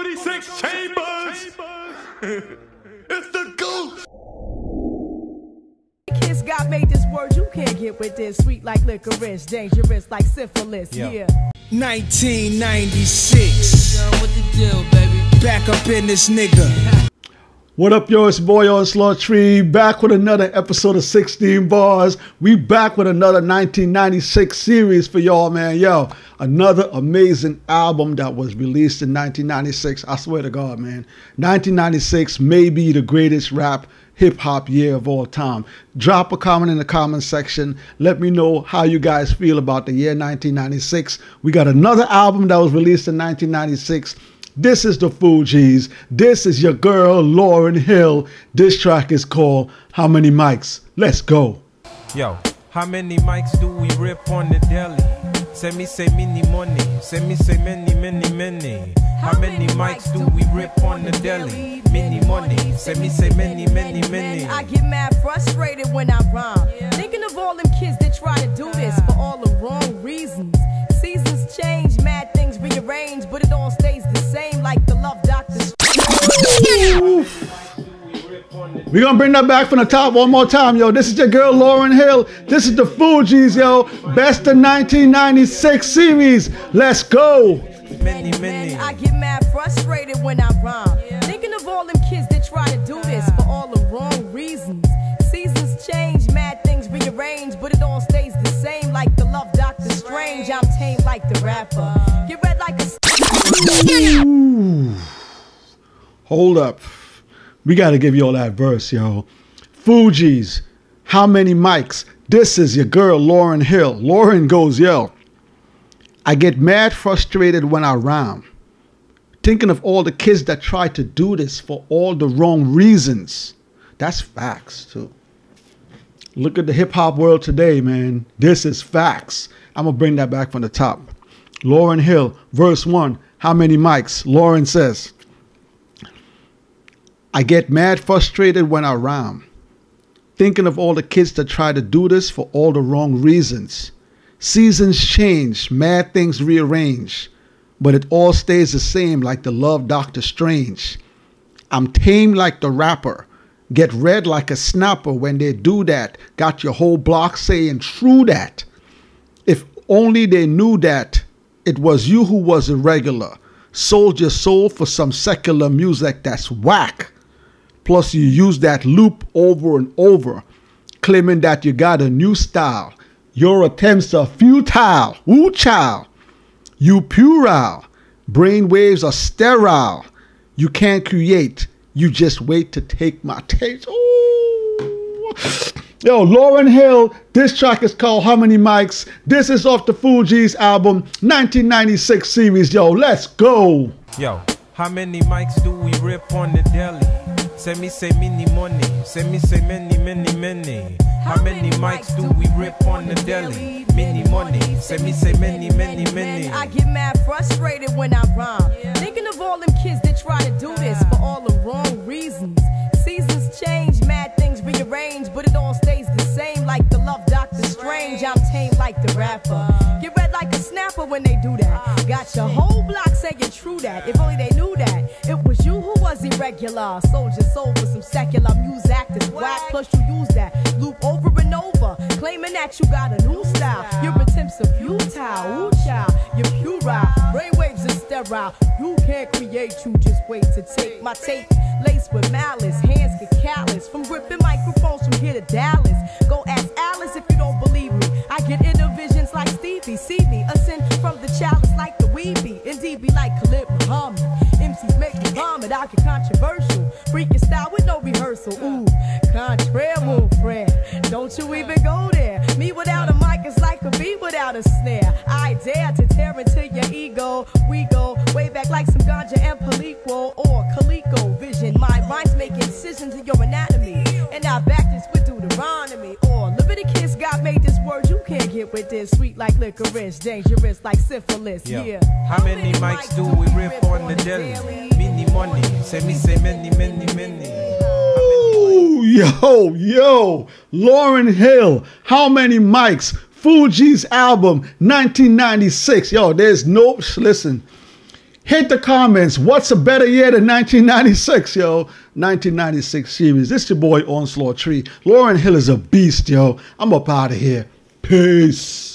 46 chambers. It's the GOAT. Kids God made this word, you can't get with this. Sweet like licorice, dangerous like syphilis. Yeah. 1996. What the deal, baby? Back up in this nigga. What up, yo? It's your boy Onslaught Tree, back with another episode of 16 Bars. We back with another 1996 series for y'all, man. Yo, another amazing album that was released in 1996. I swear to God, man. 1996 may be the greatest rap hip-hop year of all time. Drop a comment in the comment section. Let me know how you guys feel about the year 1996. We got another album that was released in 1996. This is the Fugees. This is your girl, Lauryn Hill. This track is called How Many Mics? Let's go. Yo, how many mics do we rip on the deli? Say many money. Say many. How many mics do we rip on the deli? Many money. Say many. I get mad frustrated when I rhyme. Thinking of all them kids that try to do this for all the wrong reasons. Seasons change, mad things rearrange, but it all stays the same like the love doctor. We're gonna bring that back from the top one more time, yo. This is your girl Lauryn Hill. This is the Fugees, yo. Best of 1996 series. Let's go. Many. I get mad frustrated when I rhyme. Thinking of all them kids that try to do this for all the wrong reasons. Seasons change, mad things rearrange, but it all stays the same like the love doctor strange. I'm tame like the rapper. Get red like a... Ooh. Hold up. We got to give you all that verse, yo. Fugees, how many mics? This is your girl, Lauryn Hill. Lauryn goes, yo. I get mad frustrated when I rhyme. Thinking of all the kids that try to do this for all the wrong reasons. That's facts, too. Look at the hip-hop world today, man. This is facts. I'm going to bring that back from the top. Lauryn Hill, verse 1. How many mics? Lauryn says, I get mad frustrated when I rhyme. Thinking of all the kids that try to do this for all the wrong reasons. Seasons change, mad things rearrange, but it all stays the same like the love Doctor Strange. I'm tame like the rapper. Get red like a snapper when they do that. Got your whole block saying true that. If only they knew that it was you who was irregular. Sold your soul for some secular music that's whack. Plus you use that loop over and over, claiming that you got a new style. Your attempts are futile. Ooh, child. You puerile. Brainwaves are sterile. You can't create. You just wait to take my taste. Ooh. Yo, Lauryn Hill. This track is called How Many Mics? This is off the Fugees album, 1996 series. Yo, let's go. Yo, how many mics do we rip on the deli? Say many money. Say many. How many mics do we rip on the deli? Many money. Say many. I get mad frustrated when I rhyme. Thinking of all them kids that try to do this for all the wrong reasons. Seasons change, mad things rearrange, but it all stays the same like the love Doctor Strange. I'm tame like the rapper. Get red like a snapper when they do that. Got your whole block saying true that. If only they knew that it was you who was irregular. Sold your soul for some secular music that's whack. Plus you use that loop over and over, claiming that you got a new style. Your attempts are futile. Ooh, child, you're puerile. Brainwaves are sterile. You can't create. You just wait to take my tape. Laced with malice, hands get callous from ripping microphones from here to Dallas. Go ask Alice if you don't believe me. I get inner visions like Stevie. See me ascend from the chalice like the weeby. Indeed be like Khalid Muhammad. MCs make me vomit. I get controversial. Freaking style with no rehearsal. Ooh, contraire, mon friend. Don't you even go there. Me without a mic is like a bee without a snare. I dare to tear into your ego. We go way back like some ganja and Palico or Calico vision. My rhymes make incisions in your anatomy, and I back this with Deuteronomy. Or Leviticus, God made this word, you can't get with this. Sweet like licorice, dangerous like syphilis. Yo, yeah. how many mics do we rip on the deli? Many money. Say many. Ooh, yo, Lauryn Hill. How many mics? Fugees album, 1996. Yo, there's no, listen. Hit the comments. What's a better year than 1996, yo? 1996 series. This your boy Onslaught Tree. Lauryn Hill is a beast, yo. I'm up out of here. Peace.